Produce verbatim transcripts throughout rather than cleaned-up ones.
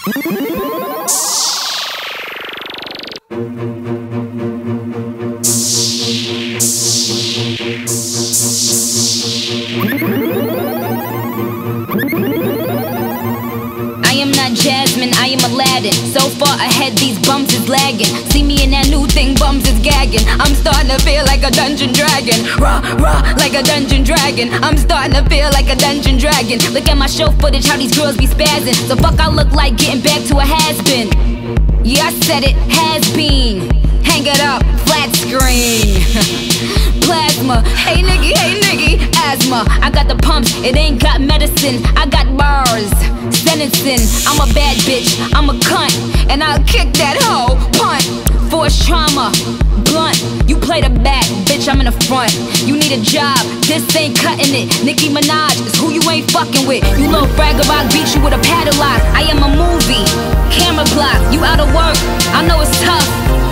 Jasmine, I am Aladdin. So far ahead, these bums is lagging. See me in that new thing, bums is gagging. I'm starting to feel like a dungeon dragon. Rah, rah, like a dungeon dragon. I'm starting to feel like a dungeon dragon. Look at my show footage, how these girls be spazzing. So fuck I look like getting back to a has-been. Yeah, I said it, has been. Hang it up, flat screen. Plasma, hey nigga, hey nigga, asthma. I got the pumps, it ain't got medicine. I got bars, sentencing. I'm a bad bitch, I'm a cunt, and I'll kick that hoe, punt. Force trauma, blunt. You play the back, bitch, I'm in the front. You need a job, this ain't cutting it. Nicki Minaj is who you ain't fucking with. You little bragger, I'll beat you with a padlock. I am a movie, camera block. You out of work, I know it's tough,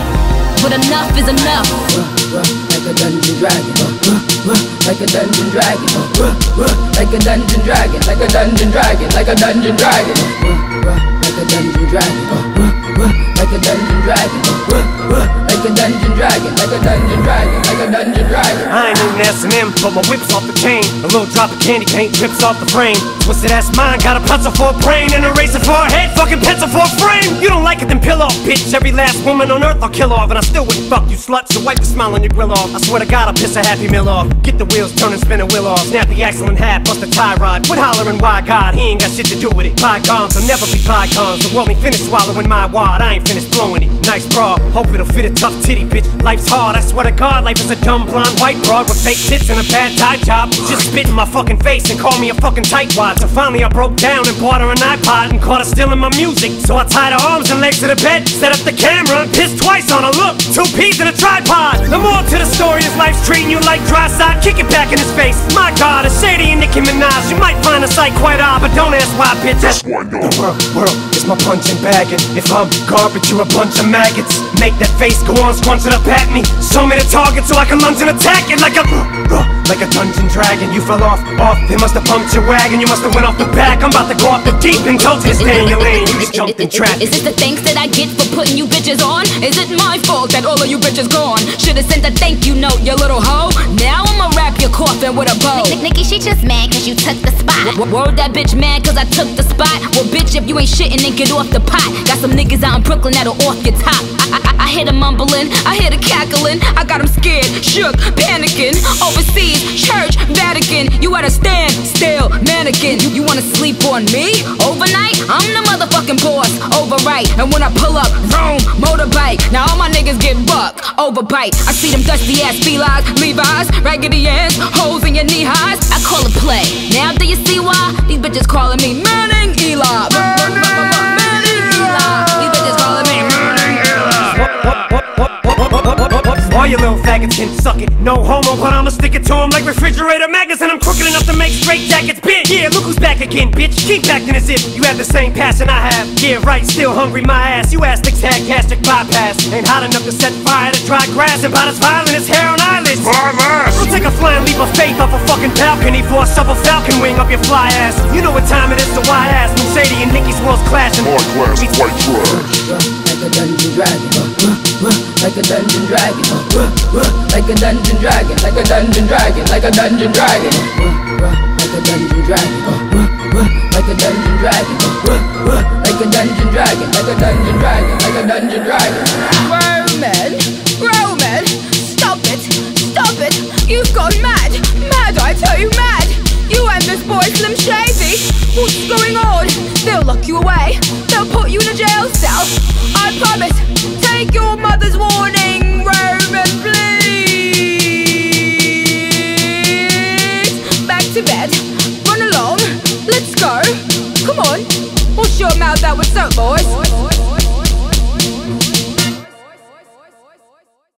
but enough is enough. Uh, uh, like a dungeon dragon, uh, uh, uh, like a dungeon dragon, uh, uh, uh, like a dungeon dragon, like a dungeon dragon, like a dungeon dragon, uh, uh, like a dungeon dragon, uh, uh, uh, like a dungeon dragon, uh, uh, uh, like a dungeon dragon, like a dungeon dragon, like a dungeon dragon. I ain't even S and M, but my whip's off the chain. A little drop of candy paint drips off the frame. Twisted ass mine, got a pencil for a brain and a razor for a head, fucking pencil for a frame. You don't like it, then pill off, bitch. Every last woman on earth I'll kill off, and I still wouldn't fuck you slut. So wipe the smile on your grill off. I swear to God I'll piss a happy meal off. Get the wheels turning, spin a wheel off. Snap the axle in half, bust the tie rod. Quit hollering, why God? He ain't got shit to do with it. Bygones will never be bygones. The world ain't finished swallowing my wad. I ain't finished blowing it. Nice bra, hope it'll fit a tough titty, bitch. Life's hard, I swear to God, life is a dumb blonde white broad with fake tits and a bad tie job. Just spit in my fucking face and call me a fucking tightwad. So finally I broke down and bought her an iPod and caught her stealing my music. So I tied her arms and legs to the bed, set up the camera and pissed twice on her. Look, two peas in a tripod. The more to the story is life's treating you like dry side. Kick it back in his face. My God, it's Shady and Nicki Minaj. You might find the sight quite odd, but don't ask why, bitch. That's why no. The world, world is my punching bag, and if I'm garbage, you're a bunch of maggots. Make that face go on, scrunch it up at me. Show me the target so I can lunge and attack it like a uh, uh, like a dungeon dragon. You fell off, off. They must have pumped your wagon. You must have went off the back. I'm about to go off the deep and told you to stay in your lane. You just jumped in traffic. Is this the thanks that I get for putting you bitches on? Is it my fault that all of you bitches gone? Should've sent a thank you note, you little hoe. Now I'ma wrap your coffin with a bow. Nicki, she just mad cause you took the spot. W word that bitch mad cause I took the spot. Well bitch, if you ain't shitting then get off the pot. Got some niggas out in Brooklyn that'll off your top. I, I, I hear them mumbling, I hear the cackling. I got them scared, shook, panicking. Overseas, church, Vatican. You at a stand, still, mannequin. You, you wanna sleep on me? Overnight? I'm the motherfucking boss, overright. And when I pull up, vroom, motorbike. Now all my niggas get buck, overbite. I see them dusty ass felines, Levi's, raggedy ass, holes in your knee highs. I call it play. Now do you see why? These bitches calling me Manning Eli. Manning Eli. These bitches calling me Manning Eli. All you little faggots can suck it. No homo, but I'ma stick it to them like refrigerator magnets. And I'm crooked enough to make straight jackets big. Yeah, look who's back again, bitch. Keep acting as if you have the same passion I have. Yeah, right, still hungry, my ass. You astics had gastric bypass. Ain't hot enough to set fire to dry grass. And about as violent as hair on eyelids. We'll take a flying leap of faith off a fucking balcony for a shovel falcon wing up your fly ass. You know what time it is, so why ask? When Shady and Nicki's world's clashing. Hard class, white trash. Like a dungeon dragon, uh, uh, uh, like a dungeon dragon, uh, uh, uh, like a dungeon dragon, like a dungeon dragon, like a dungeon dragon, uh, uh, like a dungeon dragon, uh, uh, uh, like a dungeon dragon, uh, uh, uh, like a dungeon dragon, like a dungeon dragon, like a dungeon dragon. Roman, Roman, stop it, stop it. You've gone mad, mad, I tell you, mad. You and this boy Slim Shady, what's going on? They'll lock you away, they'll put you in a jail cell. I promise, take your mother's warning, Roman, please. Back to bed, run along, let's go. Come on, wash your mouth out with soap, boys.